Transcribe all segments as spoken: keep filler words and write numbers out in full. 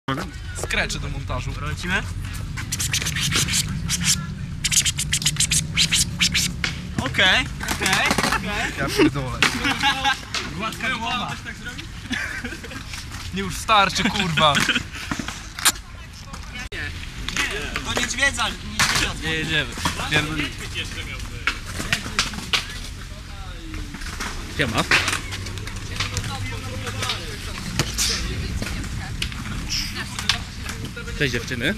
Skreczy do montażu. Lecimy? Okej, okej, okej. Ja pierdolę. Gładka głowa. Też tak zrobić? Nie, już starczy, kurwa. To niedźwiedza, niedźwiedza. Nie jedziemy. Pierdolę. Siema. Cześć dziewczyny.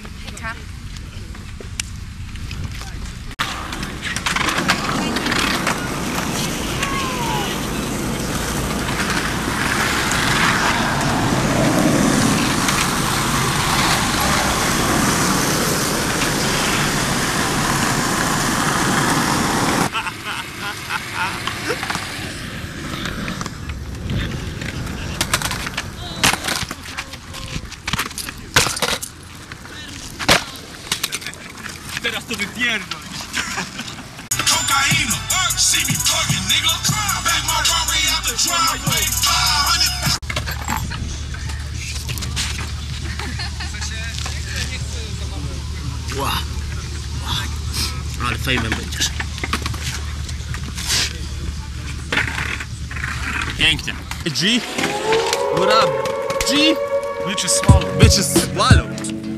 Teraz to wypierdol. Wow. Ale fejmem będziesz. Pięknie. G? What up? G? Bitches swallow. Bitches swallow.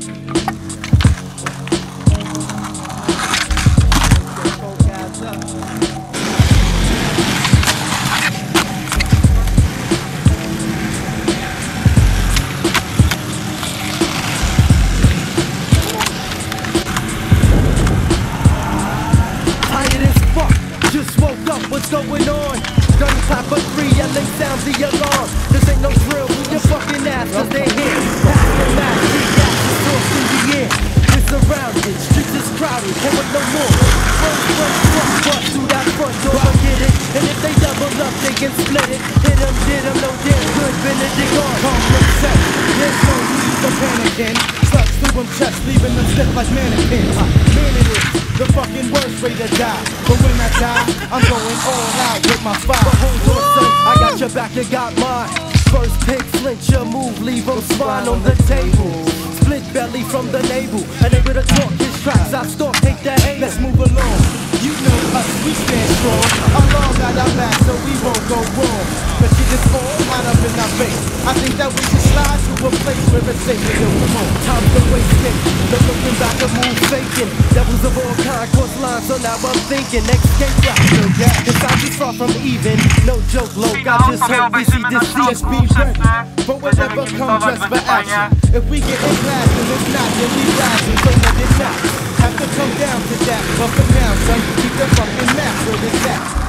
What's going on? Gunshot for three, L A sounds the alarm. This ain't no drill, we your fucking ass, cause they're here. Pass the mask, street gas is forced in the air. We're surrounded, streets is crowded, can't wait no more. Front, front, front, bust through that front door, I get it. And if they double up, they can split it. Hit them, did them, no damn good, Benedict on. Complex set, there's no need for panicking. Slugs through them chests, leaving them stiff like mannequins. Man, it is the fucking worst way to die. But when I die, I'm going all out with my fire. But hold on, son, I got your back, you got mine. First pick, flinch your move, leave them spine on the table. Split belly from the navel, unable to talk his tracks, I stalk, take that aim. Let's move along. You know us, we stand strong. Allah got our back, so we won't go wrong. But shit is all hot up in our face. I think that we should slide to a place where it's safe to go. Come on, time to waste it. No looking back and move faking. Devils of all kind cross lines, so now I'm thinking escape route. No gap, cause I'm just far from even. No joke, low, I just hope we see this sea. Just be ready, but whatever comes just for action. If we get in class, then it's not, then we rising, so let it not. Have to come down to that, but for now, son, keep the fucking map where it's at.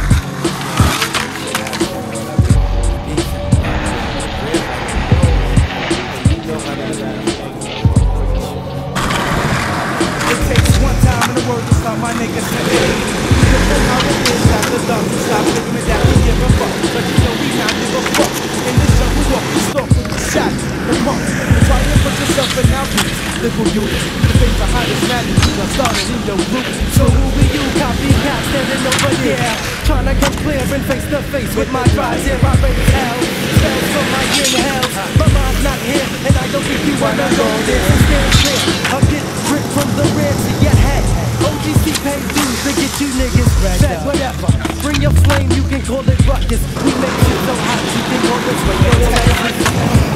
It takes one time in the world to stop my niggas today. You know how it is after dark, you stop thinking that we give a fuck. But you know we not give a fuck. In this jungle, we walk, we stalk, we shot, the punks. Try to put yourself in our boots. Little units, the face behind this magnitude, I started in your group. So who be you, copycat, standing over there? Trying to come clear and face to face with my drives. Here I raise hell, spells from my inhales. My mind's not here, and I don't think you wanna go there. So stand clear, I'll get grip from the rear to your head. O G C pay dues to get you niggas fed, whatever. Bring your flame, you can call it ruckus. We make shit so hot, you can call this way.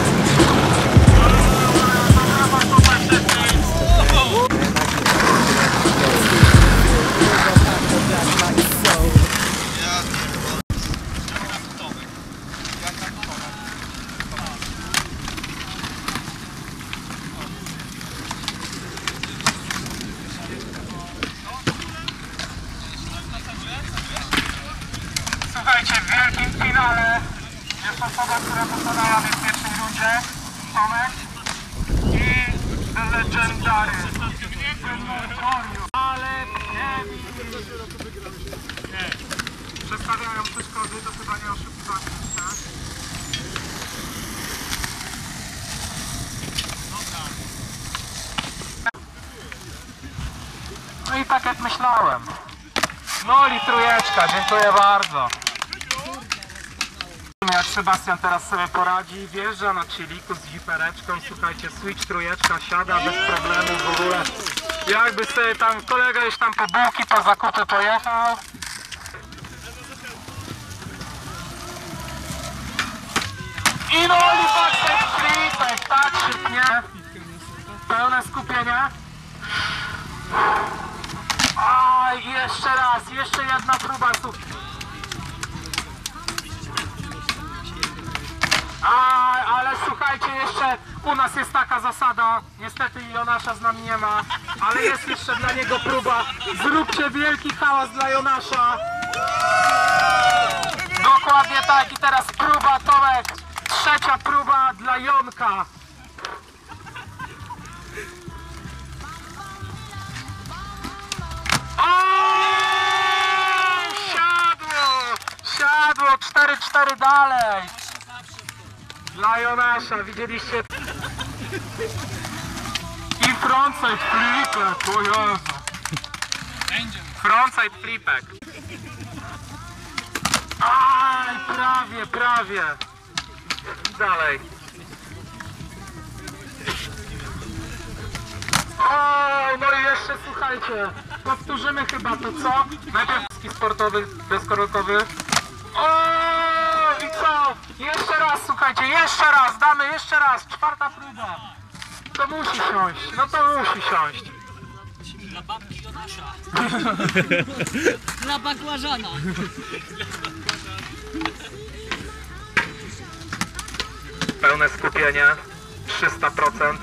Słuchajcie, w wielkim finale jest osoba, która pokonała mnie w pierwszej rundzie, Tomek i The Legendary. Ale Kevin. Nie. Przedstawiają przeszkody, to chyba nie oszukiwanie się. No i tak jak myślałem. No i trójeczka, dziękuję bardzo. jak Sebastian teraz sobie poradzi. Wjeżdża na chilliku z jipereczką, słuchajcie, switch trójeczka siada bez problemu w ogóle. Jakby sobie tam kolega już tam po bułki, po zakupy pojechał. I no i backside flipek, tak szybnie. Pełne skupienie. Aj, jeszcze raz, jeszcze jedna próba. Aj, ale słuchajcie, jeszcze u nas jest taka zasada, niestety Jonasza z nami nie ma, ale jest jeszcze dla niego próba. Zróbcie wielki hałas dla Jonasza. Dokładnie tak i teraz próba, Tomek. Trzecia próba dla Jonka. O! Siadło! Siadło! cztery cztery dalej! Dla Jonasza, widzieliście? I frontside flipek, o Jezu! Frontside flipek. Aj, prawie, prawie! Dalej. O, no i jeszcze słuchajcie, powtórzymy chyba to co? Najpierw ski sportowy, bezkorkowy. O, i co? Jeszcze raz, słuchajcie, jeszcze raz, damy jeszcze raz, czwarta próba. To musi siąść, no to musi siąść. Dla babki Jonasza. Dla bakłażana. Pełne skupienie, trzysta procent.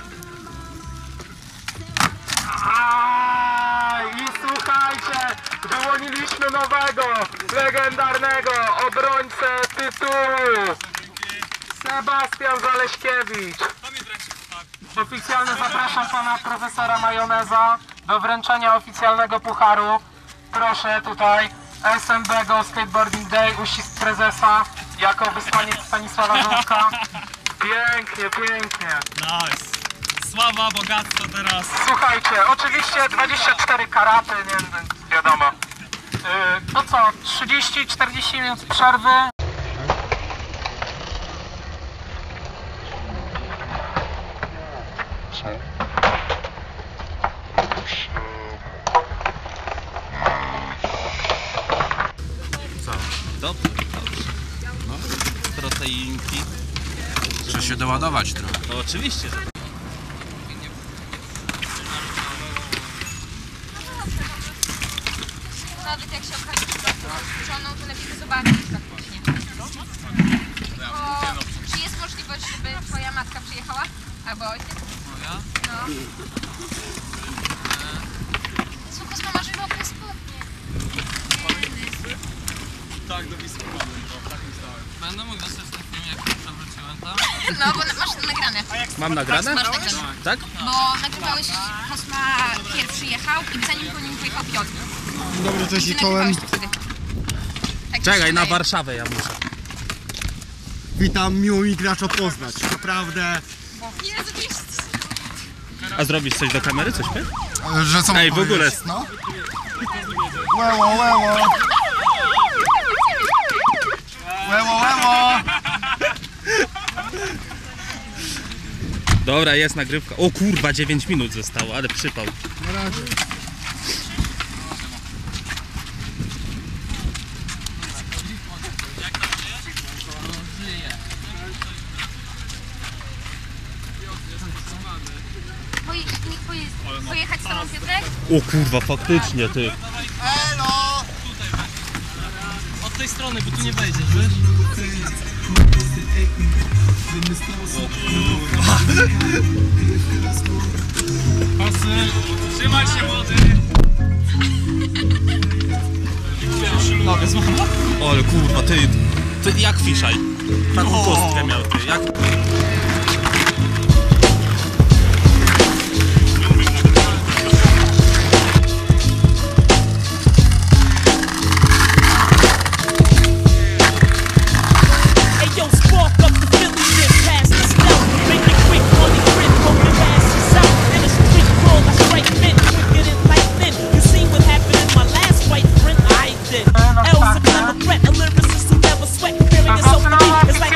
Aj, i słuchajcie, wyłoniliśmy nowego, legendarnego obrońcę tytułu. Sebastian Zaleśkiewicz. Oficjalnie zapraszam pana profesora Majoneza do wręczenia oficjalnego pucharu. Proszę tutaj, S M B Go Skateboarding Day, uścisk prezesa jako wysłaniec Stanisława Żółka. Pięknie, pięknie. Nice. Sława, bogactwo teraz. Słuchajcie, oczywiście dwadzieścia cztery karaty, nie wiadomo. Yy, to co, trzydzieści czterdzieści minut przerwy. Co? Dobrze, dobrze. No, proteinki. Trzeba się doładować trochę. No oczywiście, że Nawet jak się okaże, że żoną, to lepiej to zobaczyć praktycznie. Bo czy jest możliwość, żeby twoja matka przyjechała? Albo ojciec? Moja? No. Słuchaj, mama, żeby okres spodnie. Tak, do Wisły mamy, bo tak myślałem. Będę mógł dostać ten film, jak przewróciłem tam? No, bo masz to nagrane. mam nagrane? Masz nagrane. Tak? Bo nagrywałeś, Kosma pierwszy jechał i zanim po nim pojechał Piotr. Dobry, cześć, Ty czołem. nagrywałeś to wtedy. Tak mi się Czekaj, na wydaje. Warszawę ja muszę. Witam, miło mi gracza poznać. Naprawdę, Jezu, to jest... A zrobisz coś do kamery, coś my? że co Ej, mam w ogóle. powiedzieć, no? Łeło, łeło. Łeło, łeło. Dobra, jest nagrywka. O kurwa, dziewięć minut zostało, ale przypał. Na razie. Poje... Niech poje... pojechać z tobą, Piotrek? O kurwa, faktycznie ty. Elo! Od tej strony, bo tu nie wejdziesz, wiesz? Pasy, trzymaj się młody! Nogę złamał? Ale kurwa, ty, ty jak fiszaj. Taką kostkę miał ty, jak... Ayo, spark up the Philly shit, pass the stealth. Make it quick, money grit, roll your asses out. In a street brawl, I strike men, quicker than lightning. You seen what happened in my last fight, friend? I did. L's a clever threat, a lyricist who never sweat. Feeling yourself to me is like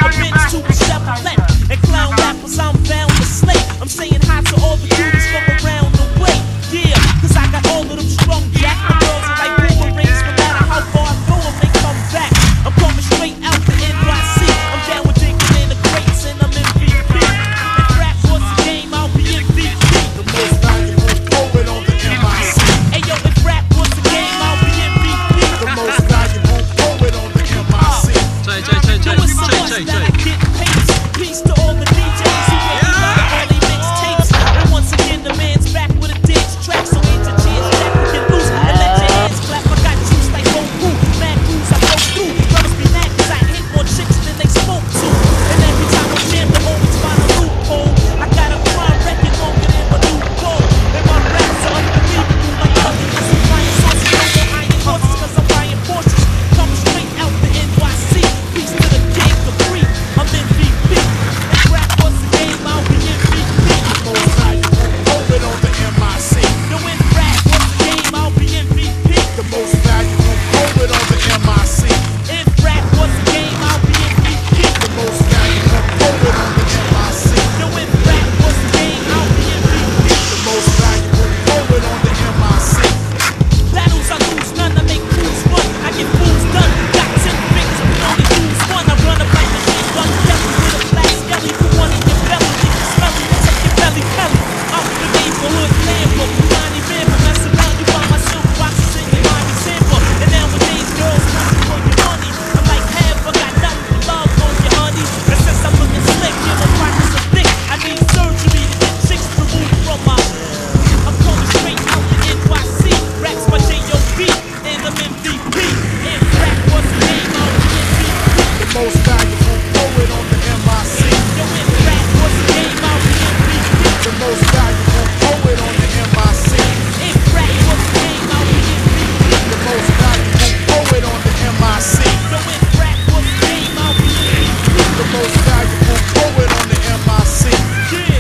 I'm saying hi to all the cuties from around the way. Yeah, cause I got all of them strong, Jack. My girls are like boomerangs, no matter how far I throw them, they come back. I'm coming straight out the N Y C. I'm down with drinking in the crates and I'm M V P. If rap was a game, I'll be M V P. The most valuable poet on the M I C. Hey yo, if rap was a game, I'll be M V P. The most valuable poet on the M I C. Czej, czej, czej, czej, Doing so czej, much czej, that I czej. get pace. Peace to all the D Js who make me love all they mixtapes. And once again, the man's back with a dance track, so ain't your chance that we can lose. And let your hands clap. I got juice like Goku. Mad crews I go through. Brothers be mad cause I hit more chicks than they spoke to. And every time I jam, they always find a loophole. I got a prime record longer than my new gold. And my raps are unbelievable like ugliness. I'm flying sauces, no more iron horses cause I'm buying Porsches. Coming straight out the N Y C. Peace to the king, the free. I'm M V P. If rap was a game, I'll be M V P. Most valuable poet on the M I C. No, if rap was a game, I'll be M V P. The most valuable poet on the M I C. If rap was a game, I'll be M V P. The most valuable poet on the M I C. No, if rap was a game, I'll be M V P. The most valuable poet on the M I C. Battles I lose none, I make fools run. I get fools done. Got ten fingers, but only lose one. I run up like a shit gun Kelly with a black skelly. Put one in your belly, think you smell it, then take your belly, belly. I'm the neighborhood lamper, Johnny Rambo. Mess around, you find my silk boxes in your mommy sample. And nowadays, girls come for your money. I'm like, have I got nothing but love on you, honey. And since I'm looking slick, you know, practice a dick. I need surgery to get chicks removed from my. I'm coming straight out the N Y C. Raps my J O B and I'm M V P. If rap was a game, I'll be M V P. The most valuable poet on the M I C. Yo, if rap was a game, I'll be M V P. The most valuable poet on the M I C. If rap was a game, I'll be M V P. The most valuable poet on the M I C. Yo, if rap was a game, I'll be M V P. The most valuable poet on the M I C. Yeah.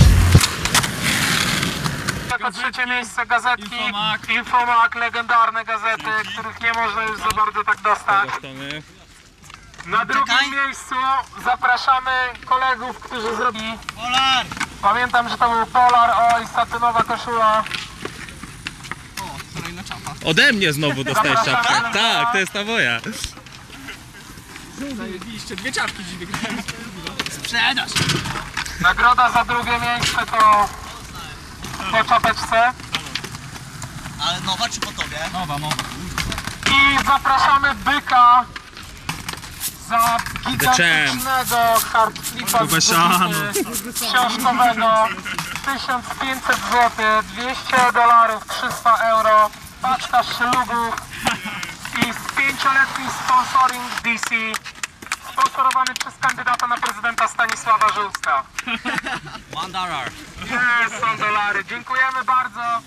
Jako trzecie miejsce gazetki Infomak. Infomak, legendarne gazety, których nie można już za bardzo tak dostać. Na drugim miejscu zapraszamy kolegów, którzy zrobili Polar! Pamiętam, że to był Polar, oj, satynowa koszula. Kolejna czapa. Ode mnie znowu dostałeś czapkę. Tak, to jest ta moja. Zajebiście, dwie czapki dziś wygrałem. Sprzedaż! Nagroda za drugie miejsce to po czapeczce. Ale nowa czy po tobie? Nowa, nowa. I zapraszamy Byka za gigantycznego hardflipa z godziny książkowego. tysiąc pięćset złotych, dwieście dolarów, trzysta euro, paczka szlugów i z pięcioletni sponsoring D C, sponsorowany przez kandydata na prezydenta Stanisława Żółska. One dollar. Jest, są dolary. Dziękujemy bardzo.